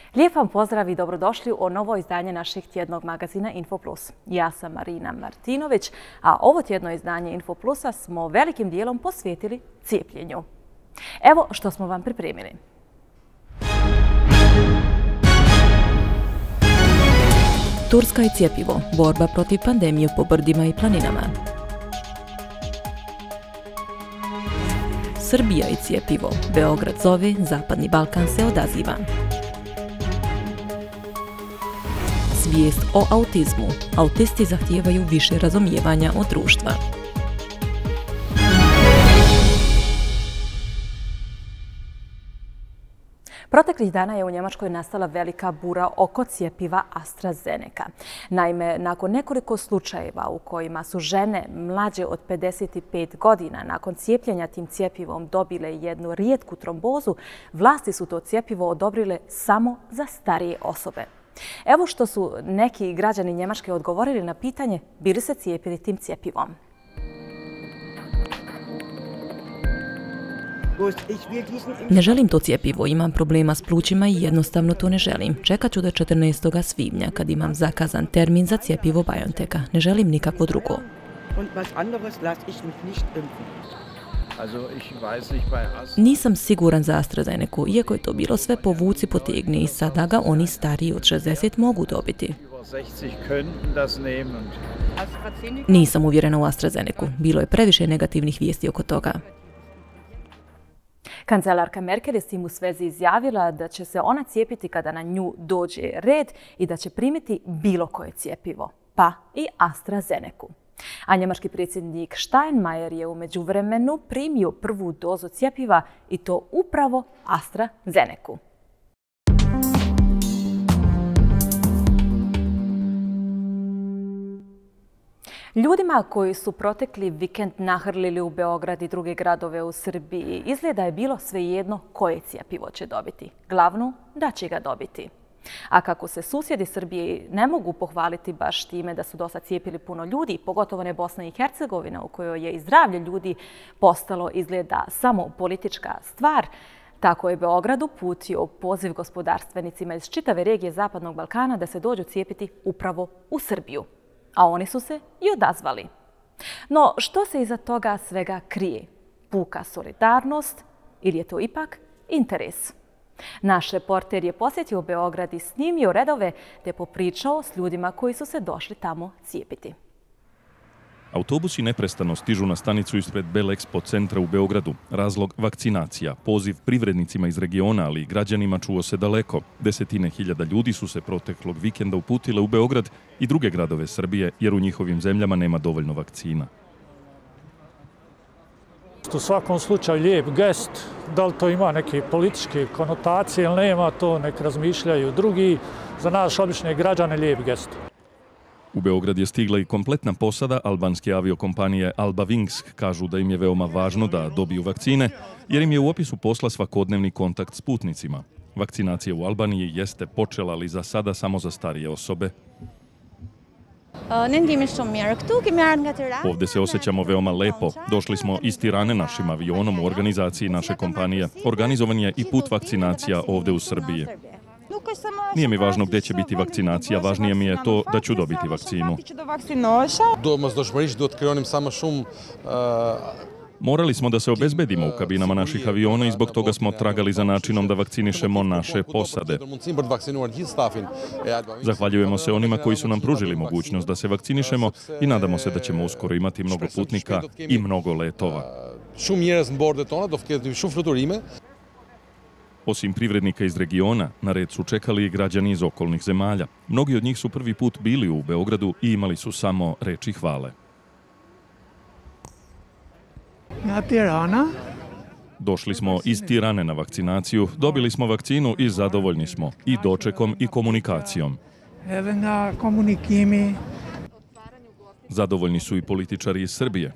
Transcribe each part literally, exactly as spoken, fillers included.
Lijep vam pozdrav i dobrodošli u novo izdanje našeg tjednog magazina InfoPlus. Ja sam Marina Martinović, a ovo tjedno izdanje InfoPlusa smo velikim dijelom posvetili cijepljenju. Evo što smo vam pripremili. Turska i cjepivo. Borba protiv pandemije po brdima i planinama. Srbija i cjepivo. Beograd zove, Zapadni Balkan se odaziva. Svijest o autizmu. Autisti zahtijevaju više razumijevanja od društva. Proteklih dana je u Njemačkoj nastala velika bura oko cjepiva AstraZeneca. Naime, nakon nekoliko slučajeva u kojima su žene mlađe od pedeset pet godina nakon cijepljenja tim cjepivom dobile jednu rijetku trombozu, vlasti su to cjepivo odobrile samo za starije osobe. Evo što su neki građani Njemačke odgovorili na pitanje bili se cijepili tim cjepivom. Ne želim to cjepivo, imam problema s plućima i jednostavno to ne želim. Čekat ću do četrnaestog svibnja kad imam zakazan termin za cjepivo BioNTecha. Ne želim nikakvo drugo. Nisam siguran za AstraZenecu, iako je to bilo sve povuci potegni i sada ga oni stariji od šezdeset mogu dobiti. Nisam uvjerena u AstraZenecu. Bilo je previše negativnih vijesti oko toga. Kancelarka Merkel je s tim u svezi izjavila da će se ona cijepiti kada na nju dođe red i da će primiti bilo koje cjepivo, pa i AstraZenecu. A njemački predsjednik Steinmeier je u međuvremenu primio prvu dozu cjepiva i to upravo AstraZenecu. Ljudima koji su protekli vikend nahrlili u Beograd i druge gradove u Srbiji izgleda je bilo svejedno koje cjepivo će dobiti. Glavno da će ga dobiti. A kako se susjedi Srbije ne mogu pohvaliti baš time da su dosta cijepili puno ljudi, pogotovo ne Bosna i Hercegovina u kojoj je i zdravlje ljudi postalo izgleda samo politička stvar, tako je Beograd uputio poziv gospodarstvenicima iz čitave regije Zapadnog Balkana da se dođu cijepiti upravo u Srbiju. A oni su se i odazvali. No, što se iza toga svega krije? Puka solidarnost ili je to ipak interes? Naš reporter je posjetio Beograd i snimio redove te popričao s ljudima koji su se došli tamo cijepiti. Autobusi neprestano stižu na stanicu ispred Belexpo centra u Beogradu. Razlog vakcinacija. Poziv privrednicima iz regiona, ali i građanima čuo se daleko. Desetine hiljada ljudi su se proteklog vikenda uputile u Beograd i druge gradove Srbije, jer u njihovim zemljama nema dovoljno vakcina. U svakom slučaju lijep gest, da li to ima neke političke konotacije ili nema, to nek razmišljaju drugi. Za naš obične građane lijep gest. U Beograd je stigla i kompletna posada albanske aviokompanije Alba Wings. Kažu da im je veoma važno da dobiju vakcine, jer im je u opisu posla svakodnevni kontakt s putnicima. Vakcinacija u Albaniji jeste počela, ali za sada samo za starije osobe. Ovdje se osjećamo veoma lepo. Došli smo iz Tirane našim avionom u organizaciji naše kompanije. Organizovan je i put vakcinacija ovdje u Srbiji. Nije mi važno gdje će biti vakcinacija, važnije mi je to da ću dobiti vakcinu. Morali smo da se obezbedimo u kabinama naših aviona i zbog toga smo tragali za načinom da vakcinišemo naše posade. Zahvaljujemo se onima koji su nam pružili mogućnost da se vakcinišemo i nadamo se da ćemo uskoro imati mnogo putnika i mnogo letova. Osim privrednika iz regiona, na red su čekali i građani iz okolnih zemalja. Mnogi od njih su prvi put bili u Beogradu i imali su samo reči hvale. Došli smo iz Tirane na vakcinaciju, dobili smo vakcinu i zadovoljni smo i dočekom i komunikacijom. Zadovoljni su i političari iz Srbije.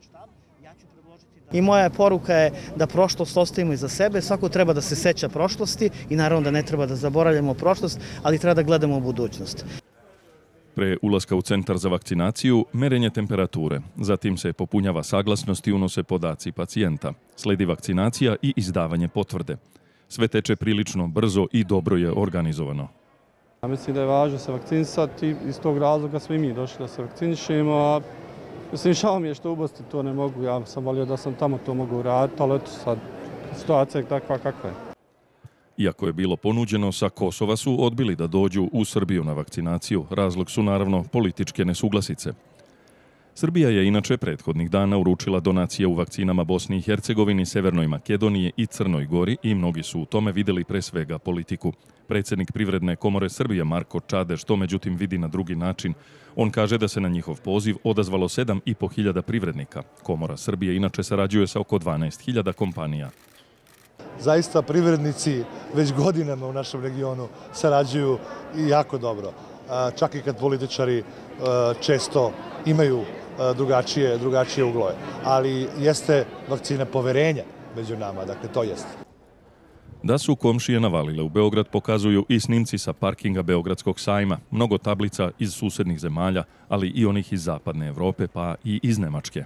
I moja poruka je da prošlost ostavimo iza sebe, svako treba da se seća prošlosti i naravno da ne treba da zaboravljamo prošlost, ali treba da gledamo u budućnost. Pre ulaska u centar za vakcinaciju, merenje temperature. Zatim se popunjava saglasnost i unose podaci pacijenta. Sledi vakcinacija i izdavanje potvrde. Sve teče prilično brzo i dobro je organizovano. Ja mislim da je važno se vakcinisati, iz tog razloga smo i mi došli da se vakcinišemo, a mislim, žao mi je što u Bosni to ne mogu, ja sam volio da sam tamo to mogu raditi, ali eto sad, situacija je takva kakva je. Iako je bilo ponuđeno, sa Kosova su odbili da dođu u Srbiju na vakcinaciju. Razlog su naravno političke nesuglasice. Srbija je inače prethodnih dana uručila donacije u vakcinama Bosni i Hercegovini, Severnoj Makedoniji i Crnoj Gori i mnogi su u tome vidjeli pre svega politiku. Predsjednik Privredne komore Srbije Marko Čadež to međutim vidi na drugi način. On kaže da se na njihov poziv odazvalo sedam i po hiljada privrednika. Komora Srbije inače sarađuje sa oko dvanaest hiljada kompanija. Zaista privrednici već godinama u našem regionu sarađuju i jako dobro. Čak i kad političari često imaju drugačije, drugačije uglove. Ali jeste vakcina poverenja među nama, dakle to jeste. Da su komšije navalile u Beograd pokazuju i snimci sa parkinga Beogradskog sajma, mnogo tablica iz susednih zemalja, ali i onih iz zapadne Evrope pa i iz Nemačke.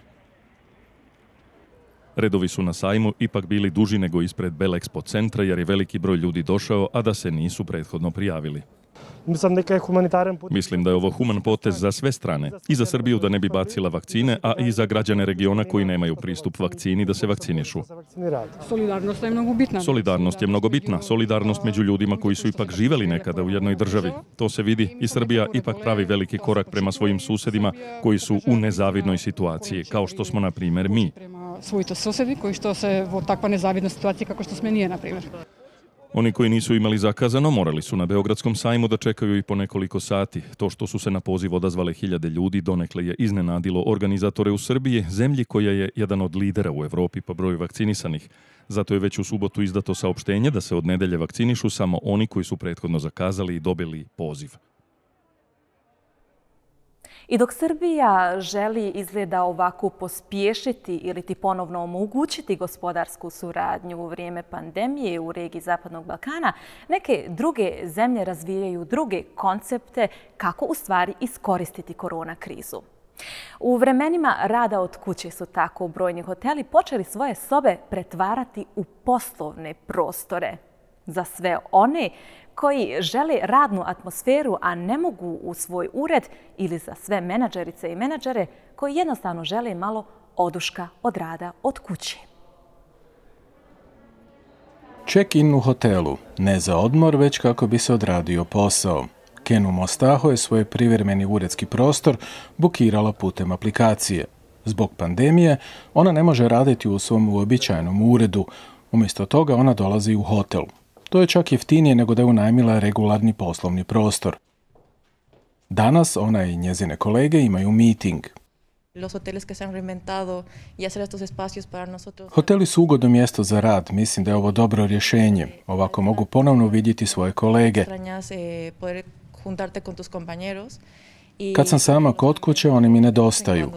Redovi su na sajmu ipak bili duži nego ispred Belexpo centra jer je veliki broj ljudi došao, a da se nisu prethodno prijavili. Mislim da je ovo human potez za sve strane. I za Srbiju da ne bi bacila vakcine, a i za građane regiona koji nemaju pristup vakcini da se vakcinišu. Solidarnost je mnogo bitna. Solidarnost je mnogo bitna. Solidarnost među ljudima koji su ipak živjeli nekada u jednoj državi. To se vidi i Srbija ipak pravi veliki korak prema svojim susedima koji su u nezavidnoj situaciji, kao što smo, na primjer, mi. Svojito susedi koji što se u takva nezavidna situacija kako što sme nije, na primjer. Oni koji nisu imali zakazano morali su na Beogradskom sajmu da čekaju i po nekoliko sati. To što su se na poziv odazvale hiljade ljudi donekle je iznenadilo organizatore u Srbiji, zemlji koja je jedan od lidera u Evropi po broju vakcinisanih. Zato je već u subotu izdato saopštenje da se od nedelje vakcinišu samo oni koji su prethodno zakazali i dobili poziv. I dok Srbija želi izgleda ovako pospješiti ili ti ponovno omogućiti gospodarsku suradnju u vrijeme pandemije u regiji Zapadnog Balkana, neke druge zemlje razvijaju druge koncepte kako u stvari iskoristiti korona krizu. U vremenima rada od kuće su tako brojni hoteli počeli svoje sobe pretvarati u poslovne prostore. Za sve one koji žele radnu atmosferu, a ne mogu u svoj ured, ili za sve menadžerice i menadžere koji jednostavno žele malo oduška od rada od kuće. Check-in u hotelu, ne za odmor, već kako bi se odradio posao. Ken u Mostaho je svoj privremeni uredski prostor bukirala putem aplikacije. Zbog pandemije ona ne može raditi u svom uobičajenom uredu. Umjesto toga ona dolazi u hotel. To je čak jeftinije nego da je unajmila regularni poslovni prostor. Danas ona i njezine kolege imaju meeting. Hoteli su ugodno mjesto za rad. Mislim da je ovo dobro rješenje. Ovako mogu ponovno vidjeti svoje kolege. Kad sam sama kod kuće, oni mi nedostaju.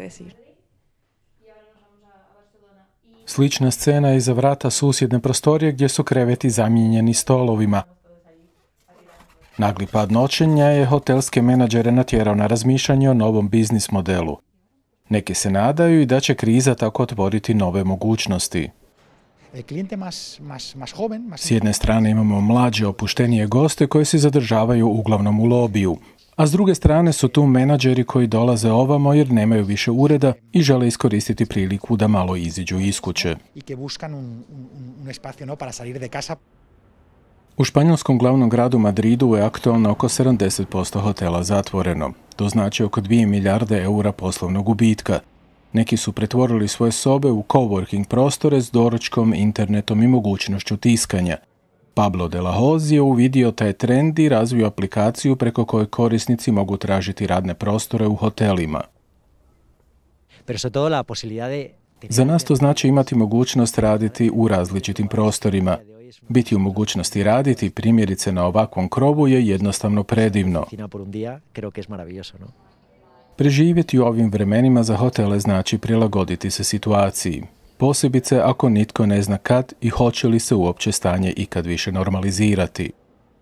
Slična scena je iza vrata susjedne prostorije gdje su kreveti zamijenjeni stolovima. Nagli pad noćenja je hotelske menadžere natjerao na razmišljanje o novom biznis modelu. Neki se nadaju i da će kriza tako otvoriti nove mogućnosti. S jedne strane imamo mlađe, opuštenije goste koji se zadržavaju uglavnom u lobiju. A s druge strane su tu menadžeri koji dolaze ovamo jer nemaju više ureda i žele iskoristiti priliku da malo iziđu iz kuće. U španjolskom glavnom gradu Madridu je aktualno oko sedamdeset posto hotela zatvoreno. To znači oko dvije milijarde eura poslovnog gubitka. Neki su pretvorili svoje sobe u coworking prostore s doručkom, internetom i mogućnošću tiskanja. Pablo de la Hoz je uvidio taj trend i razvio aplikaciju preko koje korisnici mogu tražiti radne prostore u hotelima. Za nas to znači imati mogućnost raditi u različitim prostorima. Biti u mogućnosti raditi, primjerice na ovakvom krovu, je jednostavno predivno. Preživjeti u ovim vremenima za hotele znači prilagoditi se situaciji. Posebice ako nitko ne zna kad i hoće li se uopće stanje ikad više normalizirati.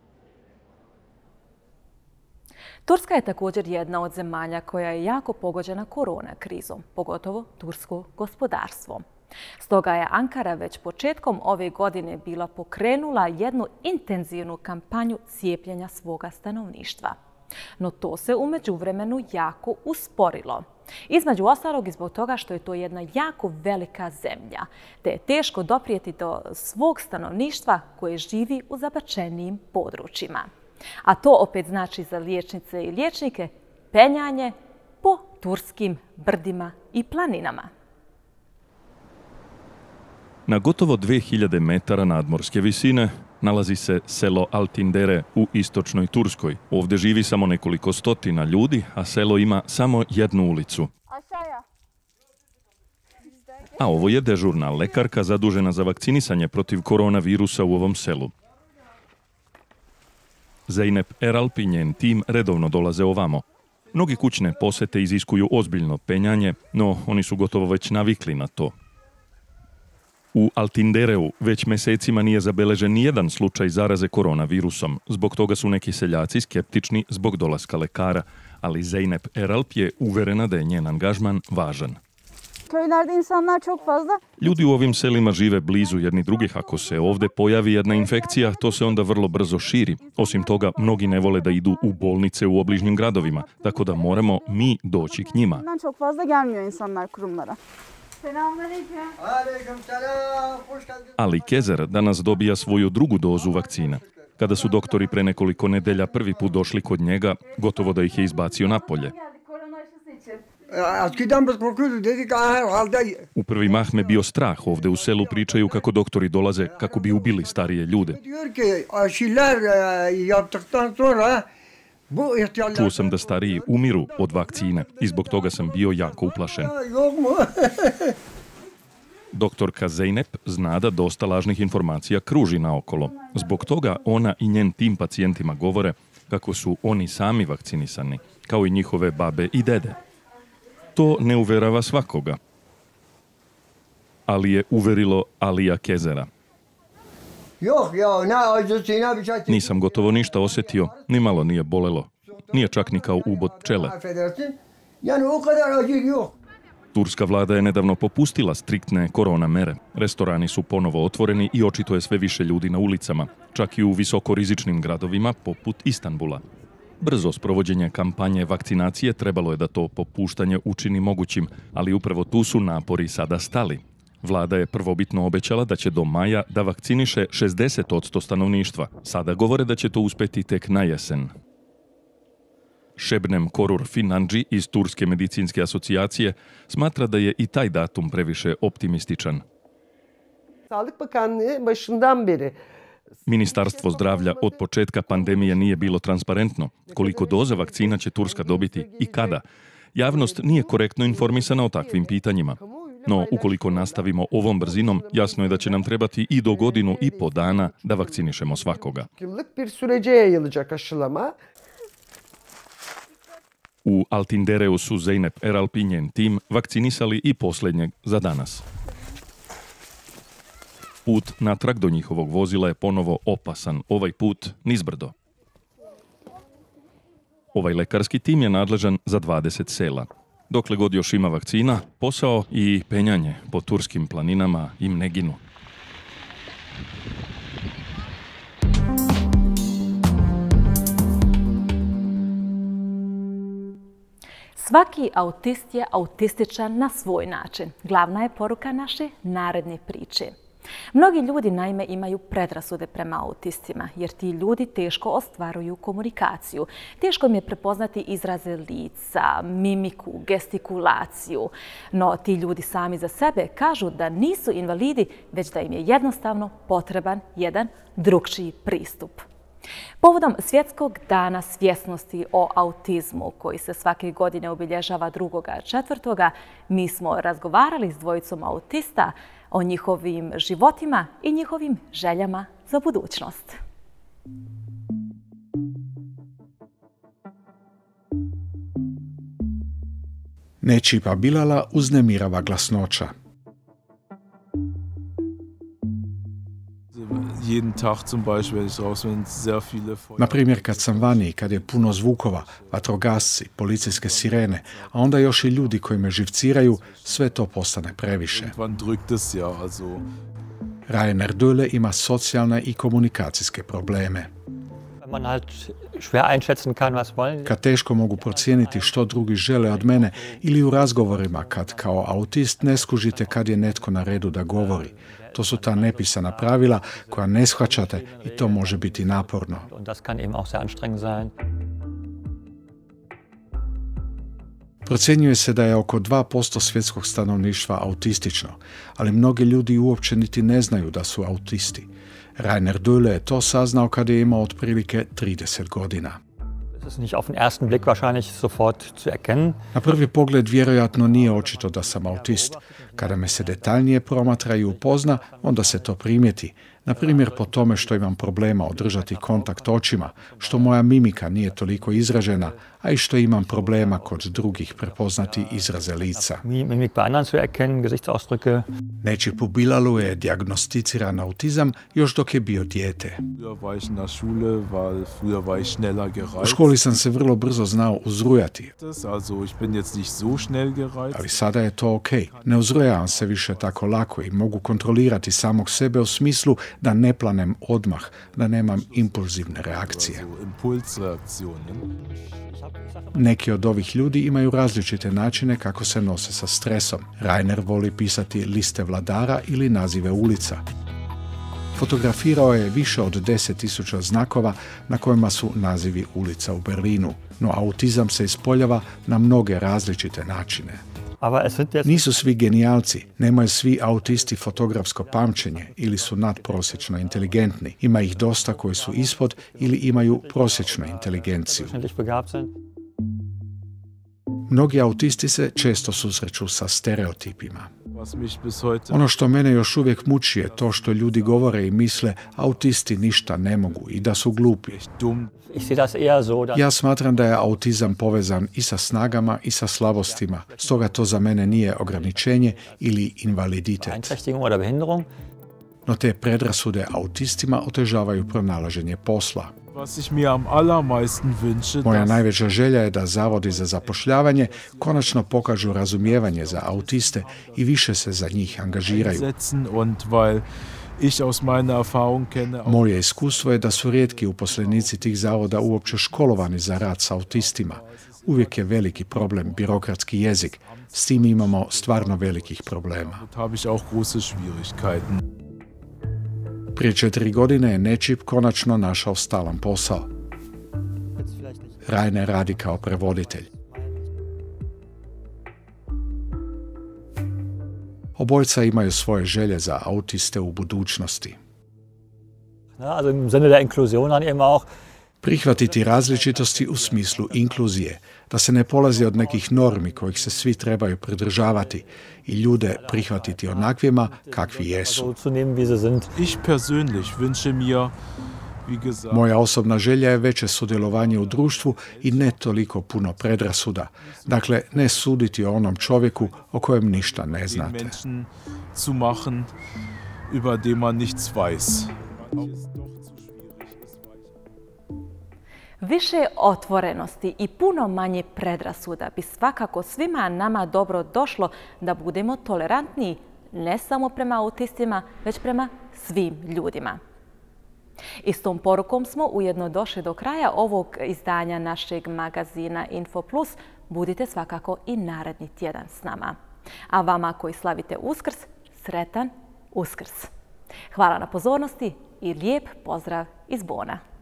Turska je također jedna od zemalja koja je jako pogođena korona krizom, pogotovo tursko gospodarstvo. Stoga je Ankara već početkom ove godine bila pokrenula jednu intenzivnu kampanju cijepljenja svoga stanovništva. No to se u međuvremenu jako usporilo. Između ostalog i zbog toga što je to jedna jako velika zemlja, te je teško doprijeti do svog stanovništva koje živi u zabačenijim područjima. A to opet znači za liječnice i liječnike penjanje po turskim brdima i planinama. Na gotovo dve hiljade metara nadmorske visine nalazi se selo Altindere u istočnoj Turskoj. Ovdje živi samo nekoliko stotina ljudi, a selo ima samo jednu ulicu. A ovo je dežurna lekarka zadužena za vakcinisanje protiv koronavirusa u ovom selu. Zeynep Eralp i njen tim redovno dolaze ovamo. Mnogi kućne posete iziskuju ozbiljno penjanje, no oni su gotovo već navikli na to. U Altindereu već mjesecima nije zabeležen nijedan slučaj zaraze koronavirusom. Zbog toga su neki seljaci skeptični zbog dolaska lekara, ali Zeynep Eralp je uverena da je njen angažman važan. Ljudi u ovim selima žive blizu jedni drugih. Ako se ovdje pojavi jedna infekcija, to se onda vrlo brzo širi. Osim toga, mnogi ne vole da idu u bolnice u obližnjim gradovima, tako da moramo mi doći k njima. Ali Kezer danas dobija svoju drugu dozu vakcine. Kada su doktori pre nekoliko nedelja prvi put došli kod njega, gotovo da ih je izbacio napolje. U prvi mah me bio strah. Ovdje u selu pričaju kako doktori dolaze kako bi ubili starije ljude. Čuo sam da stariji umiru od vakcine i zbog toga sam bio jako uplašen. Doktorka Zeynep zna da dosta lažnih informacija kruži naokolo. Zbog toga ona i njen tim pacijentima govore kako su oni sami vakcinisani, kao i njihove babe i dede. To ne uverava svakoga. Ali je uverilo Alija Kezera. Nisam gotovo ništa osjetio, ni malo nije bolelo. Nije čak ni kao ubod pčele. Turska vlada je nedavno popustila striktne korona mere. Restorani su ponovo otvoreni i očito je sve više ljudi na ulicama, čak i u visokorizičnim gradovima poput Istanbula. Brzo sprovođenje kampanje vakcinacije trebalo je da to popuštanje učini mogućim, ali upravo tu su napori sada stali. Vlada je prvobitno obećala da će do maja da vakciniše šezdeset posto stanovništva. Sada govore da će to uspeti tek na jesen. Šebnem Korur Finandži iz Turske medicinske asocijacije smatra da je i taj datum previše optimističan. Ministarstvo zdravlja od početka pandemije nije bilo transparentno. Koliko doza vakcina će Turska dobiti i kada? Javnost nije korektno informisana o takvim pitanjima. No, ukoliko nastavimo ovom brzinom, jasno je da će nam trebati i do godinu i po dana da vakcinišemo svakoga. U Altindereu su Zeynep Eralp i njen tim vakcinisali i posljednjeg za danas. Put natrag do njihovog vozila je ponovo opasan, ovaj put nizbrdo. Ovaj lekarski tim je nadležan za dvadeset sela. Dokle god još ima vakcina, posao i penjanje po turskim planinama im ne ginu. Svaki autist je autističan na svoj način. Glavna je poruka naše naredne priče. Mnogi ljudi naime imaju predrasude prema autistima, jer ti ljudi teško ostvaruju komunikaciju. Teško im je prepoznati izraze lica, mimiku, gestikulaciju. No ti ljudi sami za sebe kažu da nisu invalidi, već da im je jednostavno potreban jedan drukčiji pristup. Povodom Svjetskog dana svjesnosti o autizmu, koji se svake godine obilježava drugog četvrtoga, mi smo razgovarali s dvojicom autista o njihovim životima i njihovim željama za budućnost. Nečipa Bilala uznemirava glasnoća. Na primjer, kad sam vani, kad je puno zvukova, vatrogasci, policijske sirene, a onda još i ljudi koji me živciraju, sve to postane previše. Rainer Döhle ima socijalne i komunikacijske probleme. Kad teško mogu procijeniti što drugi žele od mene ili u razgovorima kad kao autist ne skužite kad je netko na redu da govori. To su ta nepisana pravila koja ne shvaćate i to može biti naporno. Procjenjuje se da je oko dva posto svjetskog stanovništva autistično, ali mnogi ljudi uopće niti ne znaju da su autisti. Rainer Döhle je to saznao kada je imao otprilike trideset godina. Na prvi pogled vjerojatno nije očito da sam autist. Kada me se detaljnije promatra i upozna, onda se to primijeti. Na primjer po tome što imam problema održati kontakt očima, što moja mimika nije toliko izražena, a i što imam problema kod drugih prepoznati izraze lica. Nečip Bilalu je dijagnosticiran autizam još dok je bio dijete. U školi sam se vrlo brzo znao uzrujati, ali sada je to ok. Ne uzrujavam se više tako lako i mogu kontrolirati samog sebe u smislu da ne planem odmah, da nemam impulzivne reakcije. Neki od ovih ljudi imaju različite načine kako se nose sa stresom. Rainer voli pisati liste vladara ili nazive ulica. Fotografirao je više od deset tisuća znakova na kojima su nazivi ulica u Berlinu, no autizam se ispoljava na mnoge različite načine. Nisu svi genijalci, nemaju svi autisti fotografsko pamćenje ili su nadprosječno inteligentni. Ima ih dosta koji su ispod ili imaju prosječnu inteligenciju. Mnogi autisti se često susreću sa stereotipima. Ono što mene još uvijek muči je to što ljudi govore i misle autisti ništa ne mogu i da su glupi. Ja smatram da je autizam povezan i sa snagama i sa slabostima, stoga to za mene nije ograničenje ili invaliditet. No te predrasude autistima otežavaju pronalaženje posla. Moja najveća želja je da zavodi za zapošljavanje konačno pokažu razumijevanje za autiste i više se za njih angažiraju. Moje iskustvo je da su rijetki uposlenici tih zavoda uopće školovani za rad s autistima. Uvijek je veliki problem birokratski jezik. S tim imamo stvarno velikih problema. Prije četiri godine je Nečip konačno našao stalan posao. Rainer radi kao prevoditelj. Obojca imaju svoje želje za autiste u budućnosti. Prihvatiti različitosti u smislu inkluzije, da se ne polazi od nekih normi kojih se svi trebaju pridržavati i ljude prihvatiti onakvima kakvi jesu. Moja osobna želja je veće sudjelovanje u društvu i ne toliko puno predrasuda. Dakle, ne suditi o onom čovjeku o kojem ništa ne znate. Više otvorenosti i puno manje predrasuda bi svakako svima nama dobro došlo da budemo tolerantniji ne samo prema autistima, već prema svim ljudima. I s tom porukom smo ujedno došli do kraja ovog izdanja našeg magazina Info Plus. Budite svakako i naredni tjedan s nama. A vama koji slavite Uskrs, sretan Uskrs! Hvala na pozornosti i lijep pozdrav iz Bona.